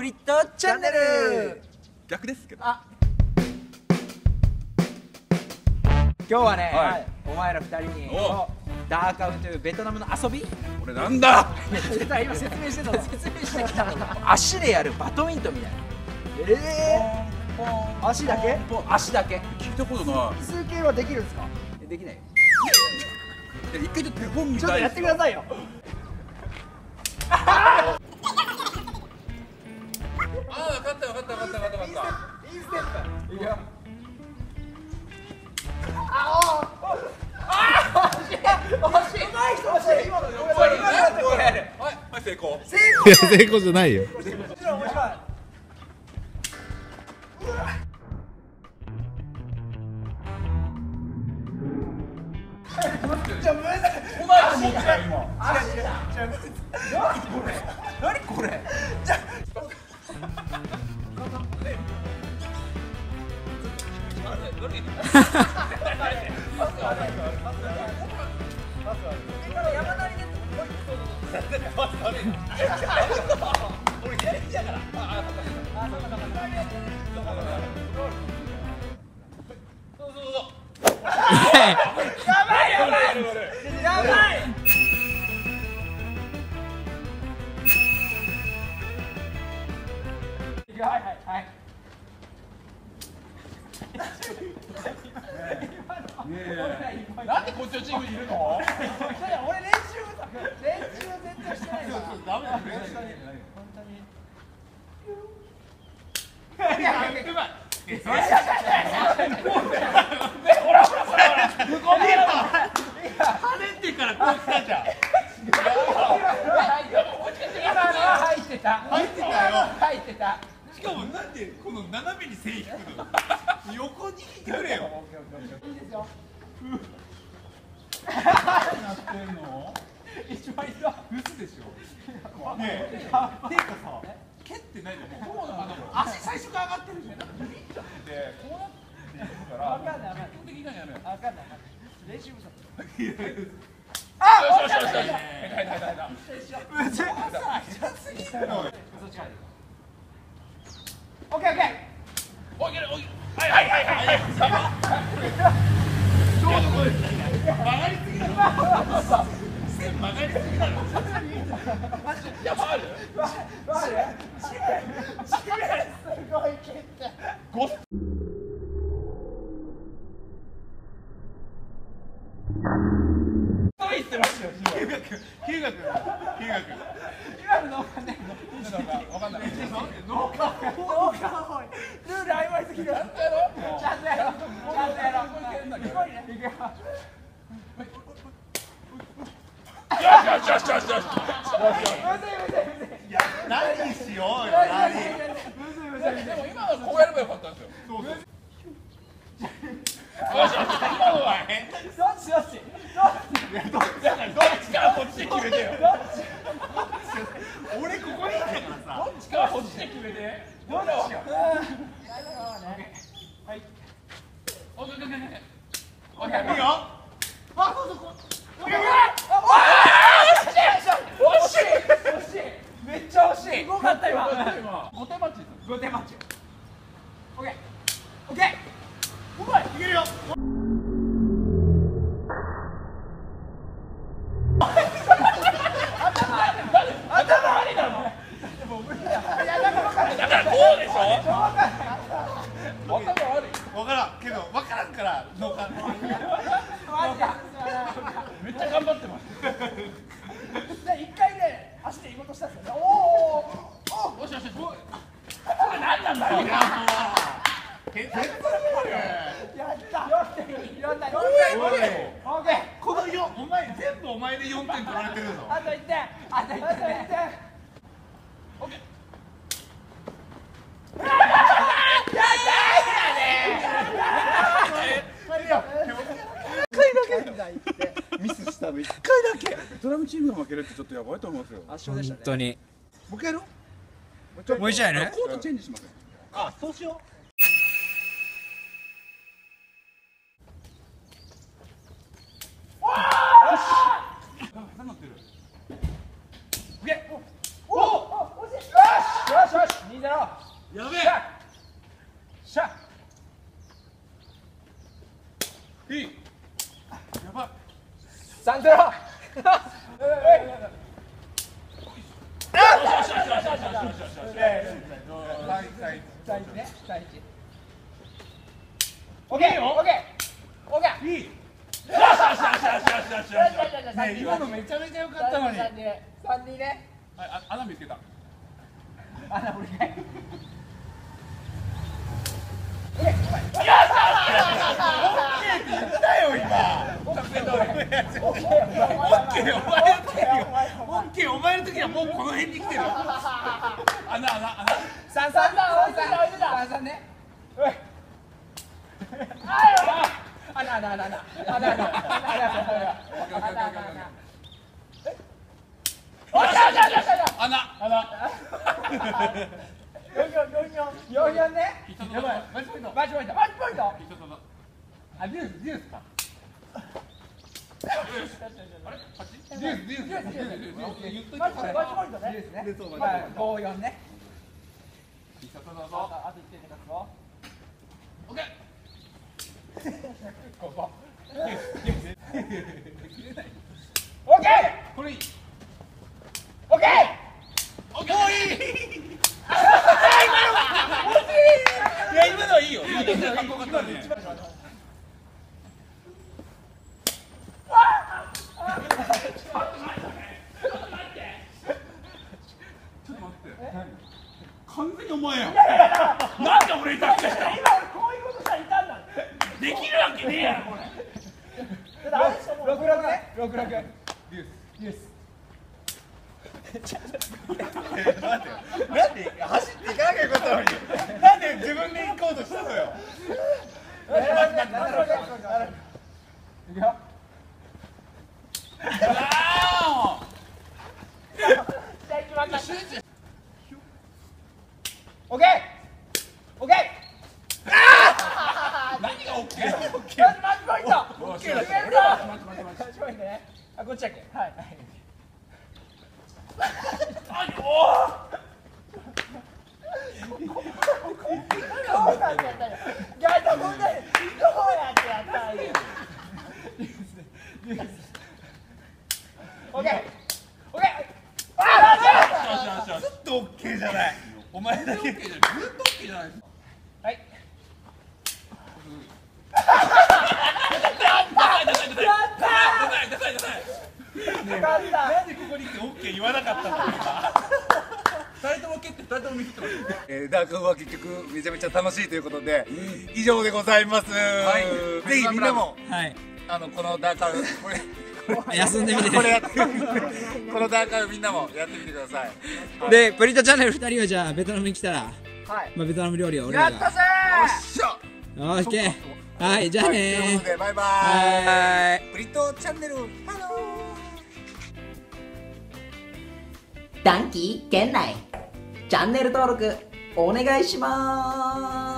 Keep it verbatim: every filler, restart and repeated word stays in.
リットチャンネル。 逆ですけど。 あ、今日はね、 はい、 お前らふたりにダーカウンというベトナムの遊び。 これなんだ。 今説明してたの。説明してきたの。足でやるバドミントンみたいな。ええー、足だけ？足だけ。 聞いたことない。 数形はできるんですか？できないよ。 一回ちょっと手本みたい。 ちょっとやってくださいよ。 ああ、分かった分かった分かった分かった分かった。 インステップ。いくよ。 成功。 いや成功じゃないよ。 じゃむずい。 うまいと思ってた今。 何これ？じゃ。 なんでこっちのチームにいるの？ 俺練習練習全然してないから。ダメだ。本当に。いや、うまい。ほらほらほら。向こう見えた。跳ねてからこう来たじゃん。今のは入ってた。入ってたよ。入ってた。 しかもなんでこの斜めに線引くの？横に引いてくれよ。 いいですよ。 何なってんの？ 一番いいぞ。 嘘でしょ。ねえ。ていうかさ、蹴ってないじゃん。もう足最初から上がってるじゃん。なんかビッチャってこうなってるから。 わかんないわかんない。 基本的にやめよう。 わかんない。練習不足。 あ、よしよしよしよし。はいはいはいはい。 むずい。すぎるの。そっちから。オッケーオッケー。 おいけるおい。はいはいはいはい。ちょうどこれ曲がりすぎだろ。線曲がりすぎだろ。いや回る。 回る。すごい蹴った。 ご。入ってますよ。休学休学休学。 今のわかんないの。 わかんない。 農家農家多い。ルール曖昧すぎる。ちゃんとやろう。ちゃんとやろう。ちゃんとやろう。すごいね。いくよ。 よしよしよしよしよし。 むずいむずいむずい。 何しようよ。 何？むずいむずい。 でも今はこうやればよかったんですよ。そうそう。よしよし。今のはね。 どっちどっち？ どっちからこっちで決めてよ。俺ここにいたからさ。どっちからこっちで決めて。どっちよ。はい。オッケーオッケーオッケー。オッケーいいよ。あ、そうそうこう。オッケー。 惜しい惜しい。めっちゃ惜しい。すごかった今。 五手マッチ。 五手マッチ。オッケーオッケー。うまい。いけるよ。 だからこうでしょ。わからんけどわからんからのか。めっちゃ頑張ってます。 で一回ね足で行こうとしたんですよね。おお。 よしよしよし。これ何なんだよ。やったよんてんに。よんてんに。オッケー。 このよお前全部お前でよんてん取られてるぞ。 あといってん。あといってん。 オッケー。ミスしたのいっかいだけ。ベトナムチームが負けるってちょっとやばいと思いますよ。 圧勝でしたね。 本当に。 もう一回やろう。 もう一回やる？ コートチェンジします。 あ、そうしよう。 何乗ってる？ おお、惜しい。よしよしよし。にやべえしゃいいやばいさんゼロオッケーオッケーオッケーいいよしよしよしよしよしよしねえ今のめちゃめちゃ良かったのにはいさんにねあ穴見つけた穴掘りたい言ったよ今オッケーお前の時オッケーお前の時はもうこの辺に来てる穴穴穴三三三三ねおい穴穴穴穴穴穴穴穴よんよんねやばいマッチポイントマッチポイントマッチポイントあデュースデュースかあれ八デュースデュースデュースデュースマッチポイントねデュースねごよんね必殺だぞあといってんで勝つぞオッケここーオッケーこれいいオッケーオッケーおいいや今のはいいよ今のはかっこよかったねちょっと待って完全にお前やんなんで俺に託した今俺こういうことしたらいたんだできるわけねえやろこれ六六ね六六デュースデュースなんで走っていかなきゃよかったのになんで自分で行こうとしたのよいくよあオッケーオッケーー何がオッケーオッケーマッチポイントオッケーだ決めるぞマッチポイントねあこっちだっけはいそうなんだよいやでも本当にどうやってやったらいいオッケーオッケーあーずっとオッケーじゃないお前だけずっとオッケーじゃないはいなんでここに来てオッケー言わなかったの二人とも蹴って二人とも見切ってますえー、ダークは結局めちゃめちゃ楽しいということで、以上でございます、はい、ぜひみんなも、はい、あのこのダーカウこれ休んでみてこれやってこのダーカウみんなもやってみてください。 でプリトチャンネルふたりはじゃあベトナムに来たら、 はいまあ、ベトナム料理を俺らがやったぜよっしゃオッケーはいじゃあねー、 はい、ということでバイバはーイプリトチャンネルハロー短期圏内チャンネル登録お願いします。